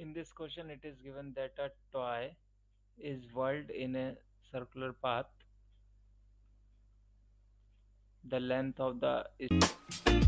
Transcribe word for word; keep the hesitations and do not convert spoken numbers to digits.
In this question, it is given that a toy is whirled in a circular path. The length of the